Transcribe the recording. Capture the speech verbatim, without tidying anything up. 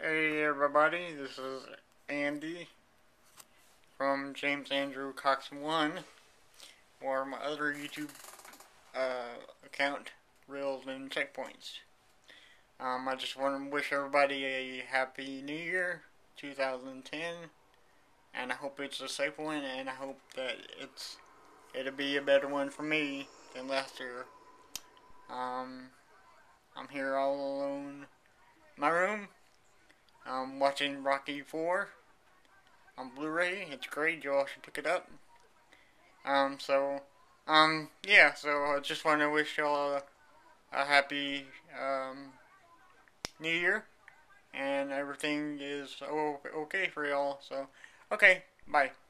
Hey everybody, this is Andy from James Andrew Cox one, or my other YouTube uh, account, Reels and Checkpoints. Um, I just want to wish everybody a happy New Year, two thousand ten, and I hope it's a safe one, and I hope that it's it'll be a better one for me than last year. Um, I'm here all alone in my room. I'm watching Rocky four on Blu-ray. It's great. You all should pick it up. Um, so, um, yeah. So I just want to wish y'all a, a happy um, New Year, and everything is okay for y'all. So, okay, bye.